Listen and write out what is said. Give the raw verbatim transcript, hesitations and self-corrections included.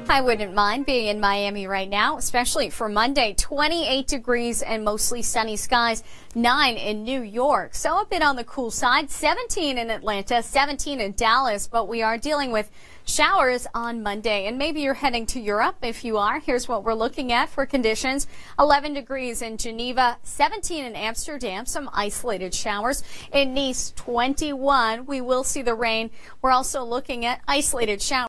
I wouldn't mind being in Miami right now, especially for Monday. twenty-eight degrees and mostly sunny skies, nine in New York. So a bit on the cool side, seventeen in Atlanta, seventeen in Dallas, but we are dealing with showers on Monday. And maybe you're heading to Europe. If you are, here's what we're looking at for conditions. eleven degrees in Geneva, seventeen in Amsterdam, some isolated showers. In Nice, twenty-one. We will see the rain. We're also looking at isolated showers.